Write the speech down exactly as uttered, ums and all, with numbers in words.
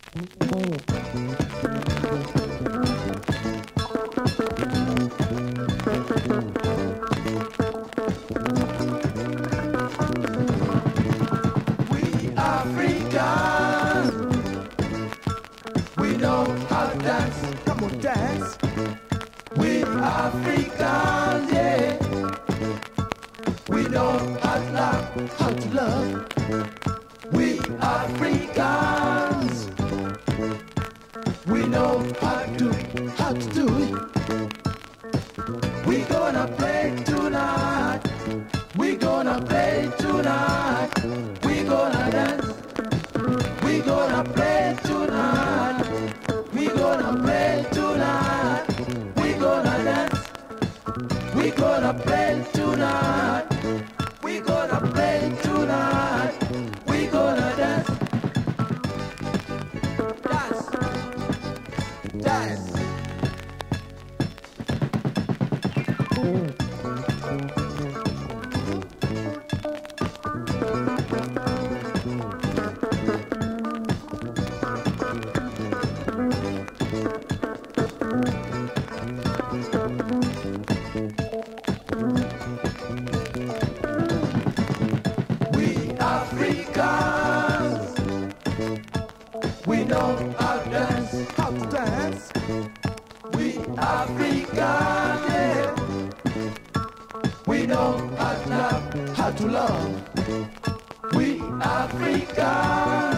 We Africans, we know how to dance. Come on, dance. We Africans, yeah. We know how to love, how to love. We Africans, we know how to do, how to do it. We gonna play tonight. We gonna play tonight. We gonna dance. We gonna play tonight. We gonna play tonight. We gonna dance. We gonna play tonight. We gonna play tonight. We gonna dance. Dance. Dance. We Africans, we know how to dance, how to dance. We Africans, yeah. We know how to love, how to love. We Africans.